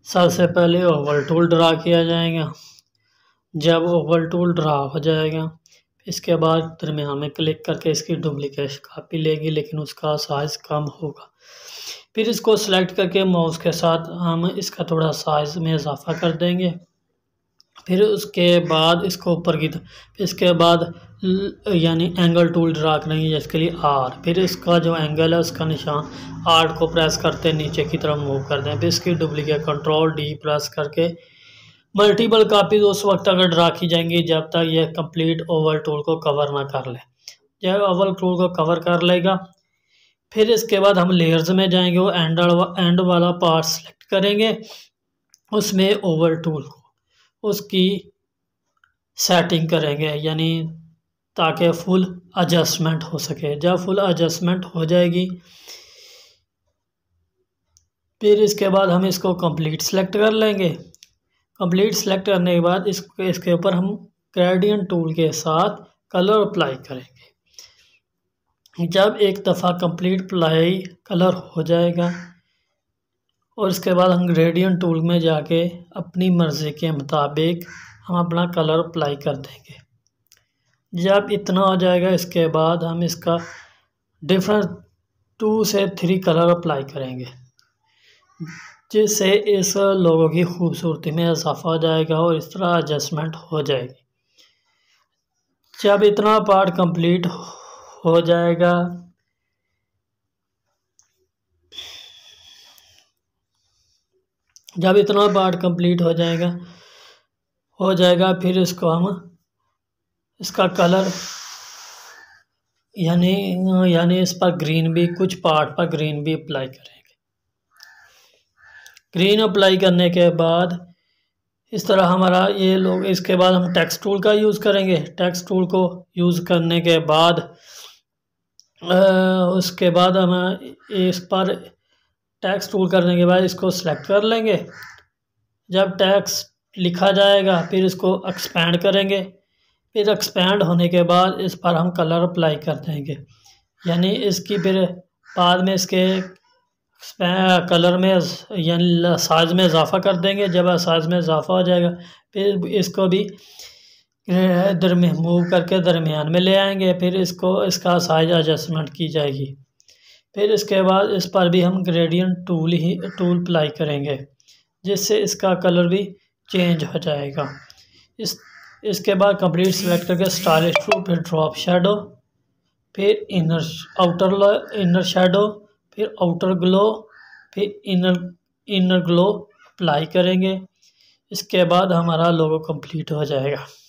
सबसे पहले Oval tool draw किया जाएगा। जब ओवल टूल ड्रा हो जाएगा, इसके बाद दरमियान में क्लिक करके इसकी डुप्लीकेट कॉपी लेगी, लेकिन उसका साइज़ कम होगा। फिर इसको सेलेक्ट करके माउस के साथ हम इसका थोड़ा साइज़ में इजाफा कर देंगे। फिर उसके बाद इसको ऊपर की इसके बाद यानी एंगल टूल ड्रा करेंगे, जिसके लिए आर। फिर इसका जो एंगल है उसका निशान आर को प्रेस करते नीचे की तरफ मूव कर दें। फिर इसकी डुप्लीकेट कंट्रोल डी प्रेस करके मल्टीपल कापीज उस वक्त तक ड्रा की जाएंगी जब तक यह कंप्लीट ओवल टूल को कवर ना कर ले। जब ओवल टूल को कवर कर लेगा, फिर इसके बाद हम लेयर्स में जाएंगे, वो एंड वाला पार्ट सेलेक्ट करेंगे, उसमें ओवल टूल को उसकी सेटिंग करेंगे, यानी ताकि फुल एडजस्टमेंट हो सके। जब फुल एडजस्टमेंट हो जाएगी, फिर इसके बाद हम इसको कंप्लीट सेलेक्ट कर लेंगे। कंप्लीट सेलेक्ट करने के बाद इसके ऊपर हम ग्रेडियंट टूल के साथ कलर अप्लाई करेंगे। जब एक दफ़ा कंप्लीट अप्लाई कलर हो जाएगा, और इसके बाद हम ग्रेडियंट टूल में जाके अपनी मर्ज़ी के मुताबिक हम अपना कलर अप्लाई कर देंगे। जब इतना हो जाएगा, इसके बाद हम इसका डिफरेंट 2 से 3 कलर अप्लाई करेंगे, जिससे इस लोगों की खूबसूरती में इजाफा हो जाएगा और इस तरह एडजस्टमेंट हो जाएगी। जब इतना पार्ट कंप्लीट हो जाएगा, फिर इसको हम इसका कलर यानी इस पर ग्रीन भी, कुछ पार्ट पर ग्रीन भी अप्लाई करेंगे। ग्रीन अप्लाई करने के बाद इस तरह हमारा ये लोग, इसके बाद हम टेक्स्ट टूल का यूज़ करेंगे। टेक्स्ट टूल को यूज़ करने के बाद उसके बाद हम इस पर टेक्स्ट टूल करने के बाद इसको सेलेक्ट कर लेंगे। जब टेक्स्ट लिखा जाएगा, फिर इसको एक्सपेंड करेंगे। फिर एक्सपेंड होने के बाद इस पर हम कलर अप्लाई कर देंगे, यानी इसकी फिर बाद में इसके कलर में यानी साइज़ में इजाफा कर देंगे। जब साइज़ में इजाफा हो जाएगा, फिर इसको भी मूव करके दरमियान में ले आएंगे। फिर इसका साइज एडजस्टमेंट की जाएगी। फिर इसके बाद इस पर भी हम ग्रेडियंट टूल अप्लाई करेंगे, जिससे इसका कलर भी चेंज हो जाएगा। इसके बाद कंप्लीट सेलेक्ट करके स्टाइलिश टूल, फिर ड्रॉप शेडो, फिर इनर शेडो, फिर आउटर ग्लो, फिर इनर ग्लो अप्लाई करेंगे। इसके बाद हमारा लोगो कंप्लीट हो जाएगा।